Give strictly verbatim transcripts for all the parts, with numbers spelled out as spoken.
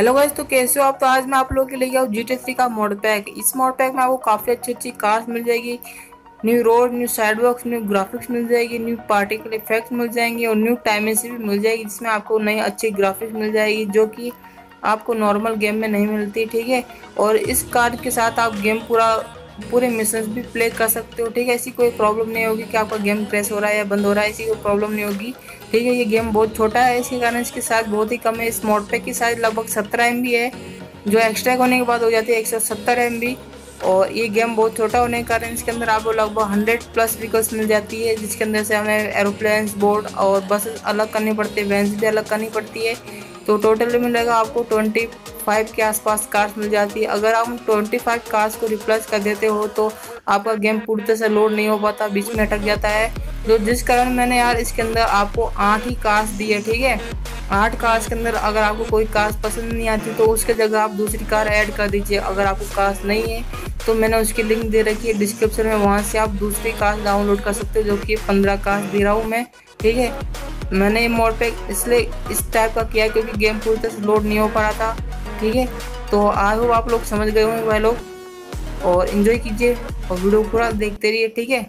Hello guys, तो कैसे हो आप। तो आज मैं आप लोगों के लिए आऊँ जी टी थ्री का मॉड पैक। इस मॉड पैक में आपको काफ़ी अच्छी अच्छी कार्स मिल जाएगी, new road, new sidewalks, new graphics मिल जाएगी, न्यू पार्टिकल इफेक्ट मिल जाएंगे और न्यू टाइमेंसी भी मिल जाएगी, जिसमें आपको नई अच्छी ग्राफिक्स मिल जाएगी जो कि आपको नॉर्मल गेम में नहीं मिलती। ठीक है, और इस कार्ड के साथ आप गेम पूरा पूरे मिशंस भी प्ले कर सकते हो। ठीक है, ऐसी कोई प्रॉब्लम नहीं होगी कि आपका गेम क्रैश हो रहा है या बंद हो रहा है, ऐसी कोई प्रॉब्लम नहीं होगी। ठीक है, ये गेम बहुत छोटा है, इसके कारण इसकी साइज बहुत ही कम है। इस मोड पैक की साइज लगभग सत्रह एम बी है, जो एक्स्ट्रा होने के बाद हो जाती है एक सौ सत्तर एम बी। और ये गेम बहुत छोटा होने के कारण इसके अंदर आपको लगभग हंड्रेड प्लस व्हीकल्स मिल जाती है, जिसके अंदर से हमें एरोप्लेन्स, बोट और बस अलग करनी पड़ती है, वैन्स भी अलग करनी पड़ती है। तो टोटल मिलेगा आपको ट्वेंटी फाइव के आसपास कार्स मिल जाती है। अगर आप ट्वेंटी फाइव कार्स को रिप्लेस कर देते हो तो आपका गेम पूरी तरह से लोड नहीं हो पाता, बीच में अटक जाता है। तो जिस कारण मैंने यार इसके अंदर आपको आठ ही कार्स दी है। ठीक है, आठ कार्स के अंदर अगर आपको कोई कार्स पसंद नहीं आती तो उसके जगह आप दूसरी कार ऐड कर दीजिए। अगर आपको कार्स नहीं है तो मैंने उसकी लिंक दे रखी है डिस्क्रिप्शन में, वहाँ से आप दूसरी कार्स डाउनलोड कर सकते हो, जो कि पंद्रह कार्स दे रहा हूँ मैं। ठीक है, मैंने ये मोड पैक इसलिए इस टाइप का किया क्योंकि गेम पूरी तरह से लोड नहीं हो पा रहा था। ठीक है, तो आई होप आप लोग समझ गए होंगे भाई लोग, और एंजॉय कीजिए और वीडियो पूरा देखते रहिए। ठीक है,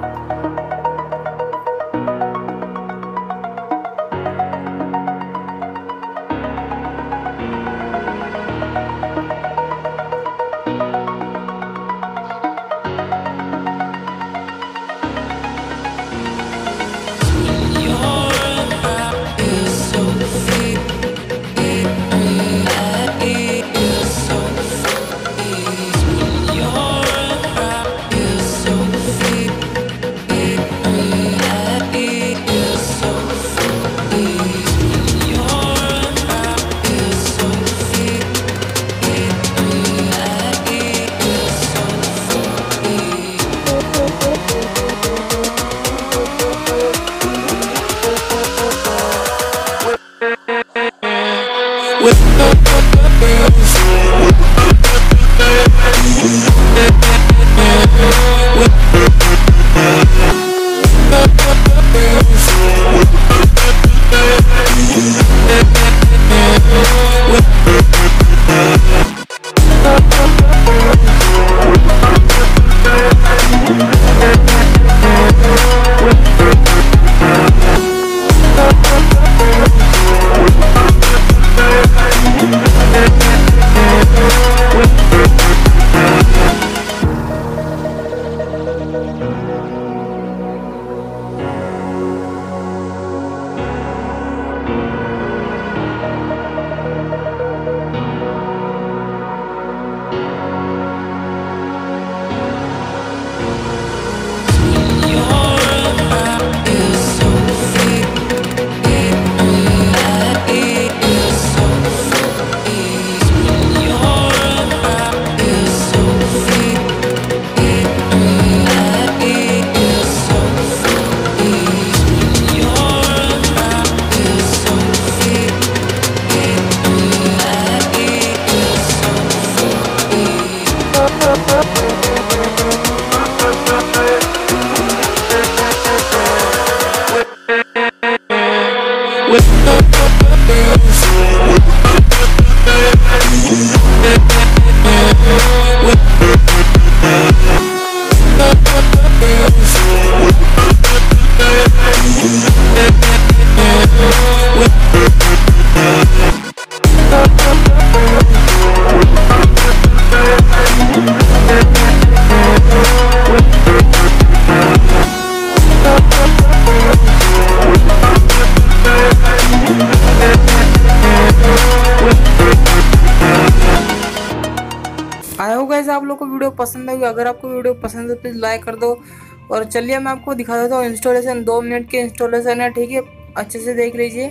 आई होप गाइस आप लोग को वीडियो पसंद आएगी। अगर आपको वीडियो पसंद है प्लीज़ लाइक कर दो। और चलिए मैं आपको दिखा देता हूँ इंस्टॉलेशन। दो मिनट की इंस्टॉलेशन है। ठीक है, अच्छे से देख लीजिए।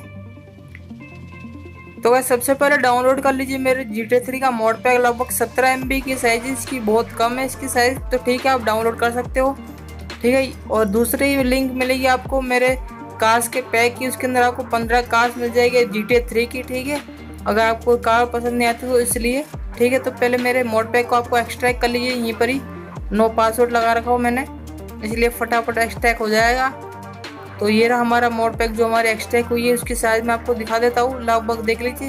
तो गाइस सबसे पहले डाउनलोड कर लीजिए मेरे जी टी थ्री का मॉड पैक। लगभग सत्रह एम बी की साइज इसकी, बहुत कम है इसकी साइज़, तो ठीक है आप डाउनलोड कर सकते हो। ठीक है, और दूसरी लिंक मिलेगी आपको मेरे कार्स के पैक की, उसके अंदर आपको पंद्रह कार्स मिल जाएगी जी टी थ्री की। ठीक है, अगर आपको कार पसंद नहीं आती तो इसलिए। ठीक है, तो पहले मेरे मोड पैक को आपको एक्सट्रैक्ट कर लीजिए। यहीं पर ही नो पासवर्ड लगा रखा हूँ मैंने, इसलिए फटाफट एक्सट्रैक्ट हो जाएगा। तो ये रहा हमारा मोड पैक जो हमारी एक्सट्रैक्ट हुई है। उसकी साइज़ मैं आपको दिखा देता हूँ, लगभग देख लीजिए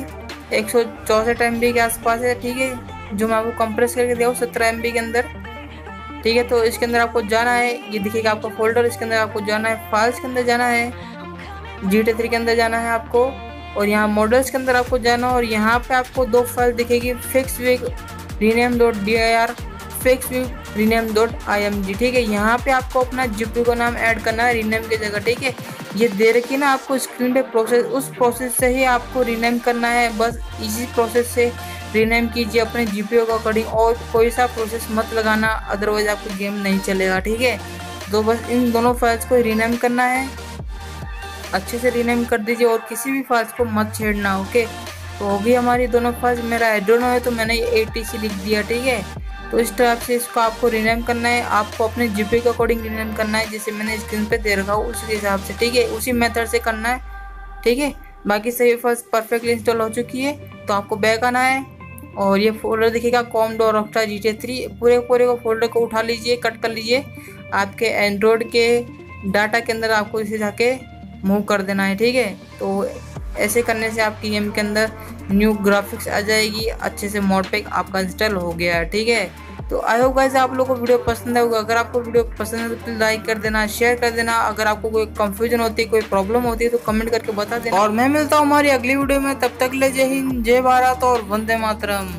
एक सौ चौसठ एम बी के आसपास है, ठीक है। जो मैं आपको कंप्रेस करके दिया हूँ सत्रह एम बी के अंदर, ठीक है। तो इसके अंदर आपको जाना है, ये दिखेगा आपका फोल्डर, इसके अंदर आपको जाना है, फाइल्स के अंदर जाना है, जी टी थ्री के अंदर जाना है आपको, और यहाँ मॉडल्स के अंदर आपको जाना, और यहाँ पे आपको दो फाइल दिखेगी, fix wig rename dot D I R, fix wig rename dot I M G, ठीक है। यहाँ पे आपको अपना जीपीयू का नाम ऐड करना है रीनेम की जगह, ठीक है। ये दे रखी ना आपको स्क्रीन पे प्रोसेस, उस प्रोसेस से ही आपको रीनेम करना है, बस इसी प्रोसेस से रीनेम कीजिए अपने जीपीयू का अकॉर्डिंग, और कोई सा प्रोसेस मत लगाना, अदरवाइज आपको गेम नहीं चलेगा, ठीक है। तो बस इन दोनों फाइल्स को रीनेम करना है, अच्छे से रीनेम कर दीजिए और किसी भी फाइल्स को मत छेड़ना, ओके। तो होगी हमारी दोनों फाइल्स, मेरा एड्रोनो है तो मैंने ये एटीसी लिख दिया, ठीक है। तो इस टाइप से इसको आपको रीनेम करना है, आपको अपने जीपीयू के अकॉर्डिंग रीनेम करना है, जैसे मैंने स्क्रीन पे दे रखा हूँ उसी हिसाब से, ठीक है। उसी मेथड से करना है, ठीक है। बाकी सभी फाइल्स परफेक्टली इंस्टॉल हो चुकी है, तो आपको बैक आना है और ये फोल्डर दिखेगा Commodore octa G T three, पूरे पूरे को फोल्डर को उठा लीजिए, कट कर लीजिए, आपके एंड्रॉयड के डाटा के अंदर आपको इसे जाके मूव कर देना है, ठीक है। तो ऐसे करने से आपकी गेम के अंदर न्यू ग्राफिक्स आ जाएगी, अच्छे से मॉड पैक आपका इंस्टॉल हो गया है, ठीक है। तो आई होप गाइस आप लोगों को वीडियो पसंद होगा, अगर आपको वीडियो पसंद है तो प्लीज लाइक कर देना, शेयर कर देना, अगर आपको कोई कंफ्यूजन होती है, कोई प्रॉब्लम होती है तो कमेंट करके बता देना, और मैं मिलता हूँ हमारी अगली वीडियो में, तब तक ले जय हिंद, जय भारत और वंदे मातरम।